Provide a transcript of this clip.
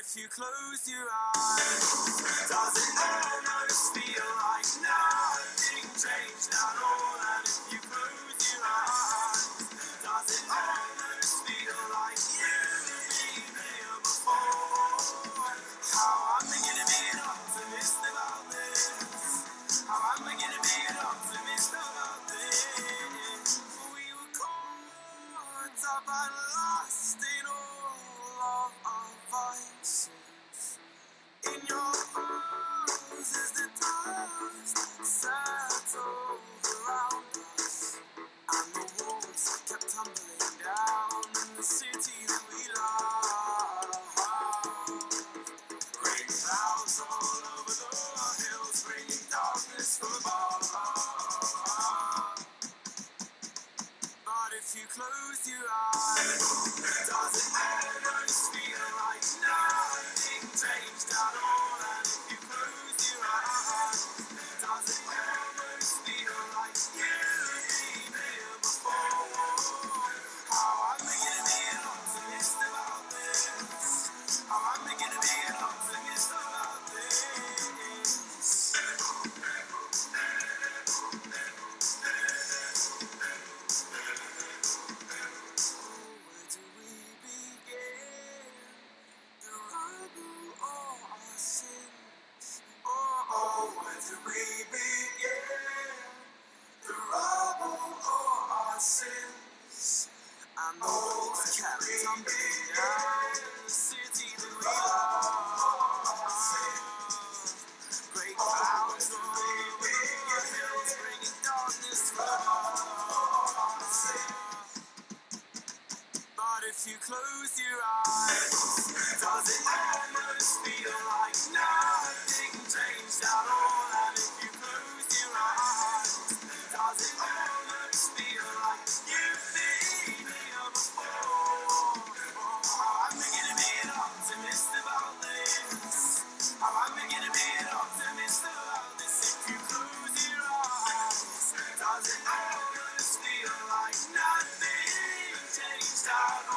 if you close your eyes, does it almost feel like nothing changed at all? And if you close your eyes, does it almost feel like you've been here before? How am I gonna be an optimist about this? How am I gonna be an optimist about this? We were caught up and lost in all of our vices. In your arms as the dust settled around us, and the walls kept tumbling down in the city that we love. Great clouds all over the hills, bringing darkness from above. But if you close your eyes, does it almost feel like nothing changed at all? And if you close your eyes, does it almost feel like you've been here before? How am I gonna be an optimist about this? How am I gonna be an optimist about this? Where do we begin? The rubble or our sins? Oh, where do we begin? The rubble or our sins? And the walls kept tumbling down in the city that we love. Great clouds all over the hills, bringing darkness from above. But if you close your eyes, does it almost feel like nothing changed at all? And if you close your eyes, does it almost feel like you've been here before? How am I gonna be an optimist about this? How am I gonna be an optimist about this? If you close your eyes, does it almost feel like nothing changed at all?